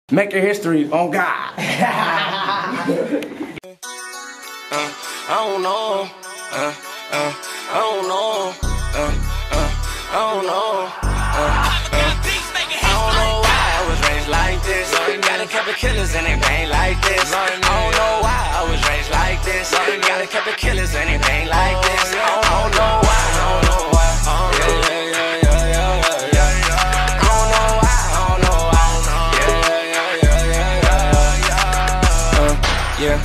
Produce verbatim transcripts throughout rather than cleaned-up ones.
Making history on God. uh, I don't know. Uh, uh, I don't know. Uh, uh, I don't know. Uh, uh, I don't know why I was raised like this. Got a couple killers and they bang like this. I don't know why I was raised like this. Got a couple killers and they bang like this. I don't know why. I don't know why. Yeah, yeah, yeah, yeah, yeah, yeah. I don't know why. I don't know why. Yeah, yeah, yeah, yeah, yeah, yeah. Uh, yeah.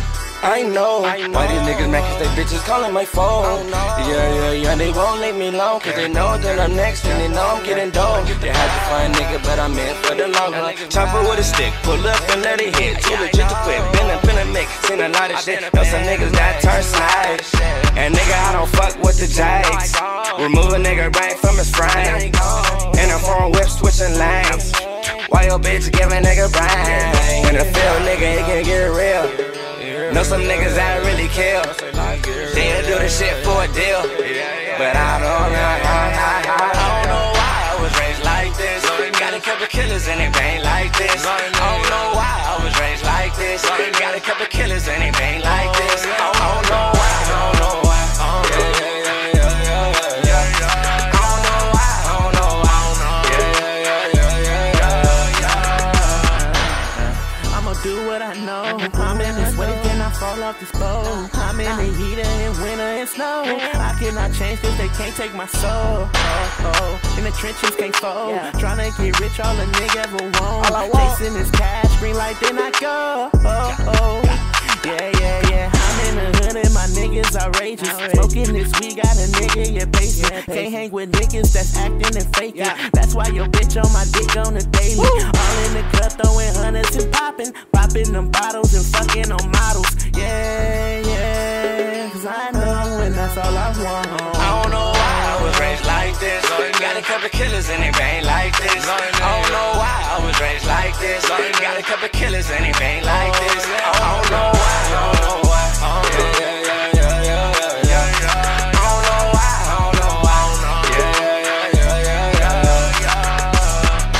I know why these niggas mad cause they bitches calling my phone. Yeah, yeah, yeah, they won't leave me alone cause they know that I'm next and they know I'm getting dope. They had to find nigga but I'm in for the long run. Chopper with a stick, pull up and let it hit. Too legit to quit, been a, been a mix, seen a lot of shit. Know some niggas that turn slide. And nigga I don't fuck with the jacks. Remove a nigga right from his frame. In a foreign whip switching lanes. Why your bitch give a nigga brain? In the field nigga it can get real. Know some niggas that really kill. They'll do the shit for a deal. But I don't know, I, I, I don't know why I was raised like this. Got a couple killers and they bang like this. I don't know why I was raised like this. Got a couple killers and they bang like this. I don't know why, I don't know why. Yeah, yeah, yeah, yeah, yeah, yeah. I don't know why, I don't know why. Yeah, yeah, yeah, yeah, yeah, yeah. I'ma do what I know. I'm in this wave, then I fall off this boat. I'm in the heater in winter and snow. I cannot change cause they can't take my soul. Oh, oh. In the trenches can't fold. Tryna get rich, all a nigga ever want. Chasing this cash, green light, then I go. Oh, oh. Yeah, yeah, yeah. I'm in the hood and my niggas outrageous. Smoking this weed, got a nigga in your basement. Can't hang with niggas that's acting and faking. That's why your bitch on my dick on the daily. All in the club throwing hundreds and popping. Popping them bottles and fucking on models. Yeah, yeah. Cause I know and that's all I want. I don't know why I was raised like this. Got a couple killers and they bang like this. I don't know why I was raised like this. Got a couple killers and they bang like this. I don't know why. I don't know why. Yeah, yeah, yeah, yeah, yeah, yeah, yeah. I don't know why. I don't know why. Yeah, yeah, yeah, yeah, yeah, yeah.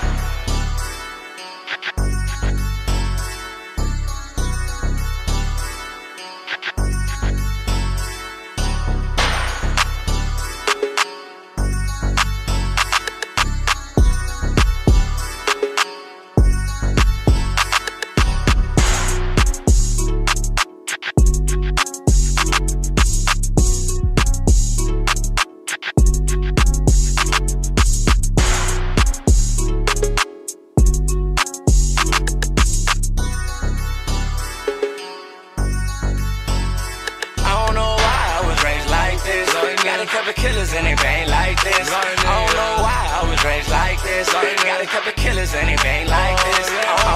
Couple killers and they bang like this. I don't know why I was raised like this. Got a couple killers and they bang like this.